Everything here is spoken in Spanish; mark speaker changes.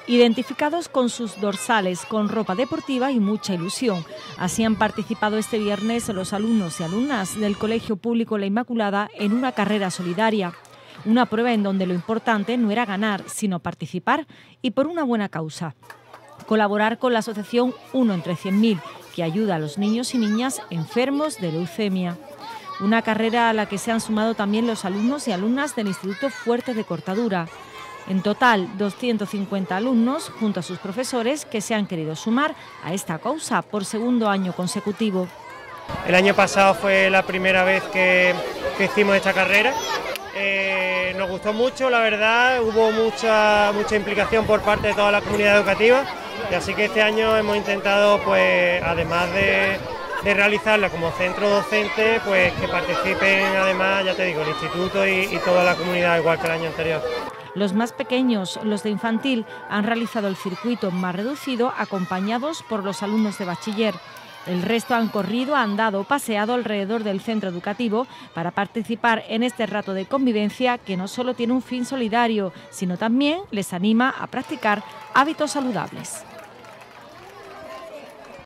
Speaker 1: Identificados con sus dorsales, con ropa deportiva y mucha ilusión. Así han participado este viernes los alumnos y alumnas del Colegio Público La Inmaculada en una carrera solidaria. Una prueba en donde lo importante no era ganar, sino participar y por una buena causa. Colaborar con la asociación 1 entre 100.000, que ayuda a los niños y niñas enfermos de leucemia. Una carrera a la que se han sumado también los alumnos y alumnas del Instituto Fuerte de Cortadura. En total, 250 alumnos, junto a sus profesores, que se han querido sumar a esta causa por segundo año consecutivo.
Speaker 2: El año pasado fue la primera vez que hicimos esta carrera. Nos gustó mucho, la verdad, hubo mucha implicación por parte de toda la comunidad educativa, y así que este año hemos intentado, pues, además de realizarla como centro docente, pues que participen además, ya te digo, el instituto y toda la comunidad, igual que el año anterior.
Speaker 1: Los más pequeños, los de infantil, han realizado el circuito más reducido acompañados por los alumnos de bachiller. El resto han corrido, andado o paseado alrededor del centro educativo para participar en este rato de convivencia que no solo tiene un fin solidario, sino también les anima a practicar hábitos saludables.